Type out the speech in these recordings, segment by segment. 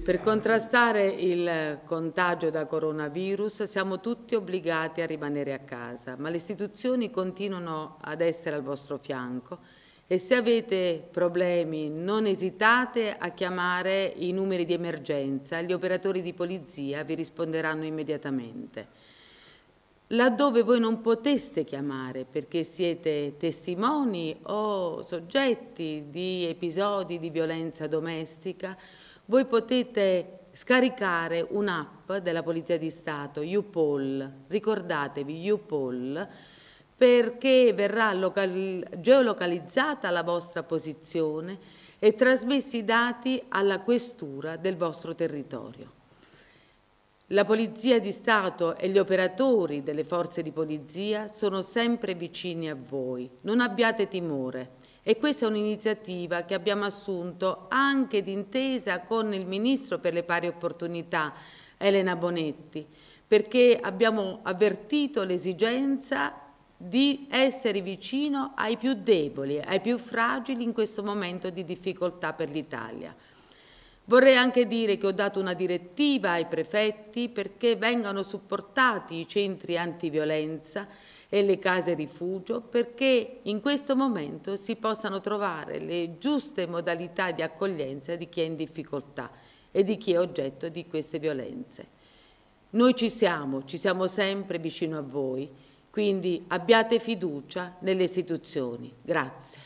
Per contrastare il contagio da coronavirus siamo tutti obbligati a rimanere a casa, ma le istituzioni continuano ad essere al vostro fianco e se avete problemi non esitate a chiamare i numeri di emergenza, gli operatori di polizia vi risponderanno immediatamente. Laddove voi non poteste chiamare perché siete testimoni o soggetti di episodi di violenza domestica, voi potete scaricare un'app della Polizia di Stato, YouPol, ricordatevi YouPol, perché verrà geolocalizzata la vostra posizione e trasmessi i dati alla questura del vostro territorio. La Polizia di Stato e gli operatori delle forze di polizia sono sempre vicini a voi, non abbiate timore. E questa è un'iniziativa che abbiamo assunto anche d'intesa con il Ministro per le Pari Opportunità, Elena Bonetti, perché abbiamo avvertito l'esigenza di essere vicino ai più deboli, ai più fragili in questo momento di difficoltà per l'Italia. Vorrei anche dire che ho dato una direttiva ai prefetti perché vengano supportati i centri antiviolenza e le case rifugio perché in questo momento si possano trovare le giuste modalità di accoglienza di chi è in difficoltà e di chi è oggetto di queste violenze. Noi ci siamo sempre vicino a voi, quindi abbiate fiducia nelle istituzioni. Grazie.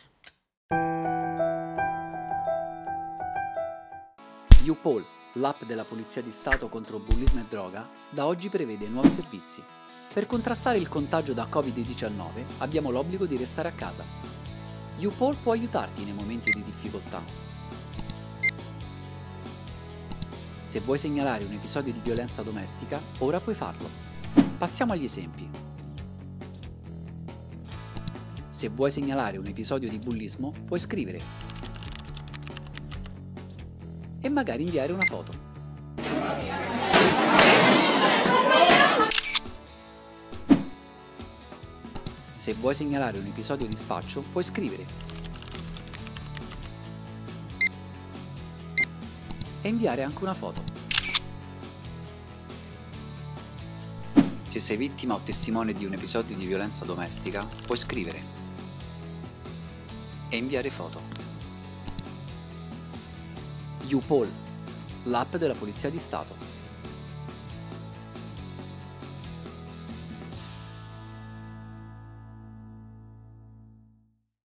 YouPol, l'app della Polizia di Stato contro bullismo e droga, da oggi prevede nuovi servizi. Per contrastare il contagio da Covid-19 abbiamo l'obbligo di restare a casa. YouPol può aiutarti nei momenti di difficoltà. Se vuoi segnalare un episodio di violenza domestica, ora puoi farlo. Passiamo agli esempi. Se vuoi segnalare un episodio di bullismo, puoi scrivere e magari inviare una foto. Se vuoi segnalare un episodio di spaccio, puoi scrivere e inviare anche una foto. Se sei vittima o testimone di un episodio di violenza domestica, puoi scrivere e inviare foto. YouPol, l'app della Polizia di Stato.